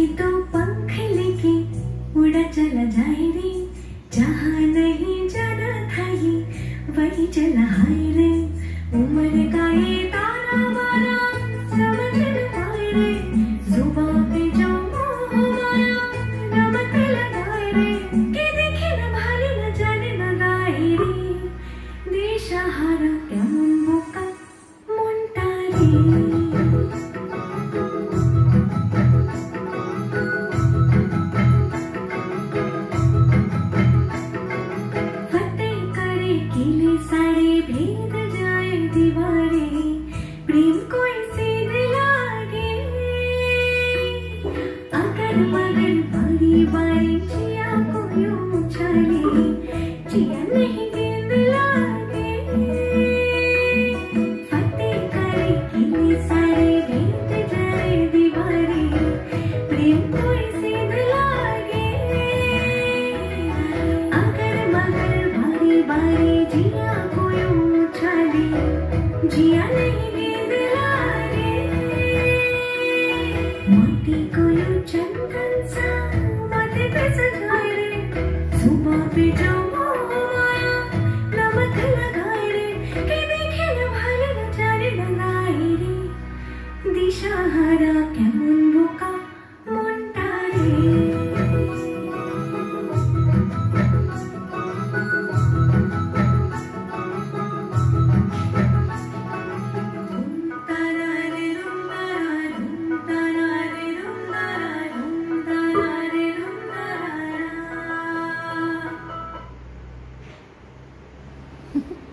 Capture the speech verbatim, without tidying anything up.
ये तो पंख लेके उड़ा चला जाए रे, जहाँ नहीं जाना था ये वही चला हाय रे। उम्र का ये तारा मारा समझ न पाए रे, जुबां पे जो मोह माया नमक लगाए रे। के देखे न भाले न जाने न गाए रे, दिशाहारा केमन बोका मोंटा रे। सारे भेद जाए दीवारें, प्रेम को इसे दिलागे। अगर मगर बारी बारी जिया को यूं उछाले, जिया नहीं गेंद लागे। फतेह करे किले सारे भेद जाए दीवारें, प्रेम को इसे दिलागे। अगर मगर बारी बारी जिया जिया नहीं गेंद लागे। मोती को यूं चंदन सा माथे पे सजाए रे, जुबां पे जो मोह माया नमक लगाए रे। के देखे न भाले न जाने न गाए रे, दिशाहारा केमन बोका मोंटा रे। Ha ha.